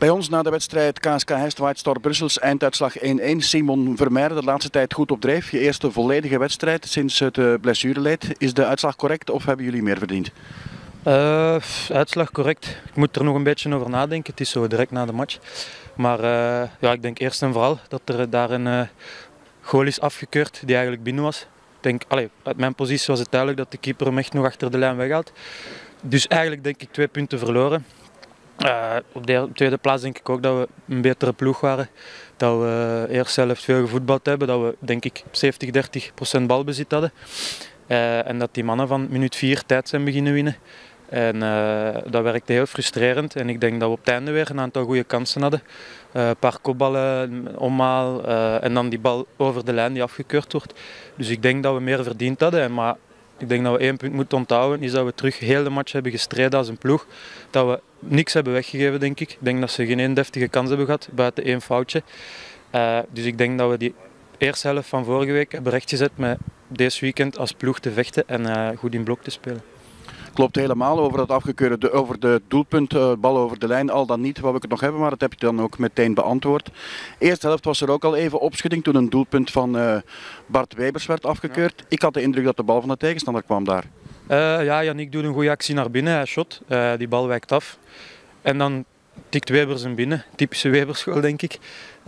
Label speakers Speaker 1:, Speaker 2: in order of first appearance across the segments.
Speaker 1: Bij ons na de wedstrijd KSK Heist White Star Brussels, einduitslag 1-1. Simon Vermeijden, de laatste tijd goed op dreef. Je eerste volledige wedstrijd sinds het blessureleed. Is de uitslag correct of hebben jullie meer verdiend?
Speaker 2: Uitslag correct. Ik moet er nog een beetje over nadenken. Het is zo direct na de match. Maar ja, ik denk eerst en vooral dat er daar een goal is afgekeurd die eigenlijk binnen was. Uit mijn positie was het duidelijk dat de keeper hem echt nog achter de lijn weghaalt. Dus eigenlijk denk ik 2 punten verloren. Op de tweede plaats denk ik ook dat we een betere ploeg waren. Dat we eerst zelf veel gevoetbald hebben. Dat we denk ik 70-30% balbezit hadden. En dat die mannen van minuut 4 tijd zijn beginnen winnen. En dat werkte heel frustrerend. En ik denk dat we op het einde weer een aantal goede kansen hadden. Een paar kopballen, omhaal en dan die bal over de lijn die afgekeurd wordt. Dus ik denk dat we meer verdiend hadden. Maar ik denk dat we 1 punt moeten onthouden. Is dat we terug heel de match hebben gestreden als een ploeg. Dat we niks hebben weggegeven, denk ik. Ik denk dat ze geen 1 deftige kans hebben gehad, buiten 1 foutje. Dus ik denk dat we die eerste helft van vorige week hebben rechtgezet met deze weekend als ploeg te vechten en goed in blok te spelen.
Speaker 1: Klopt helemaal over dat afgekeurde, over de doelpunt, bal over de lijn, al dan niet wat we het nog hebben, maar dat heb je dan ook meteen beantwoord. Eerste helft was er ook al even opschudding toen een doelpunt van Bart Webers werd afgekeurd. Ja. Ik had de indruk dat de bal van de tegenstander kwam daar.
Speaker 2: Ja, Yannick doet een goede actie naar binnen, hij shot, die bal wijkt af. En dan tikt Webers hem binnen, typische Weberschool denk ik.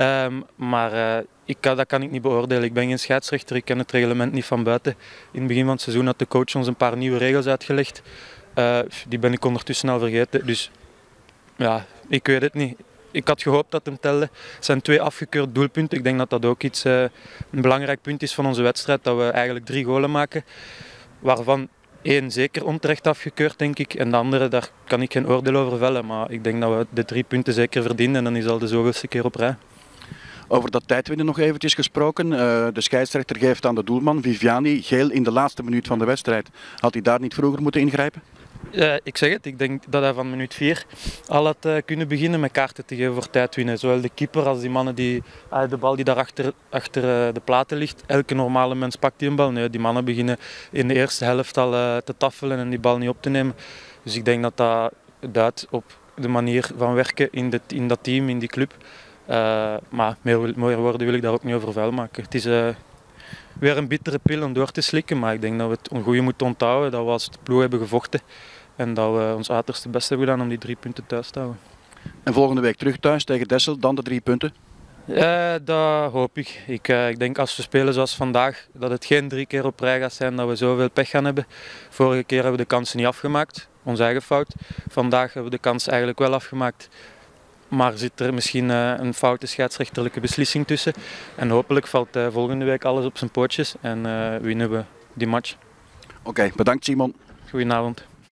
Speaker 2: Dat kan ik niet beoordelen. Ik ben geen scheidsrechter, ik ken het reglement niet van buiten. In het begin van het seizoen had de coach ons een paar nieuwe regels uitgelegd. Die ben ik ondertussen al vergeten. Dus ja, ik weet het niet. Ik had gehoopt dat hem telde. Het zijn 2 afgekeurde doelpunten. Ik denk dat dat ook een belangrijk punt is van onze wedstrijd. Dat we eigenlijk 3 golen maken. Waarvan 1 zeker onterecht afgekeurd, denk ik. En de andere, daar kan ik geen oordeel over vellen. Maar ik denk dat we de 3 punten zeker verdienen. En dan is al de zoveelste keer op rij.
Speaker 1: Over dat tijdwinnen nog eventjes gesproken. De scheidsrechter geeft aan de doelman Viviani geel in de laatste minuut van de wedstrijd. Had hij daar niet vroeger moeten ingrijpen?
Speaker 2: Ik zeg het, ik denk dat hij van minuut 4 al had kunnen beginnen met kaarten te geven voor tijdwinnen. Zowel de keeper als die mannen die de bal die daar achter de platen ligt. Elke normale mens pakt die een bal. Nee, die mannen beginnen in de eerste helft al te taffelen en die bal niet op te nemen. Dus ik denk dat dat duidt op de manier van werken in dat team, in die club. Maar meer woorden wil ik daar ook niet over vuil maken. Het is weer een bittere pil om door te slikken, maar ik denk dat we het goede moeten onthouden. Dat we als ploeg hebben gevochten en dat we ons uiterste best hebben gedaan om die 3 punten thuis te houden.
Speaker 1: En volgende week terug thuis tegen Dessel, dan de 3 punten?
Speaker 2: Dat hoop ik. Ik denk als we spelen zoals vandaag, dat het geen 3 keer op rij gaat zijn dat we zoveel pech gaan hebben. Vorige keer hebben we de kansen niet afgemaakt, onze eigen fout. Vandaag hebben we de kansen eigenlijk wel afgemaakt. Maar zit er misschien een foute scheidsrechterlijke beslissing tussen. En hopelijk valt volgende week alles op zijn pootjes en winnen we die match.
Speaker 1: Oké, bedankt Simon.
Speaker 2: Goedenavond.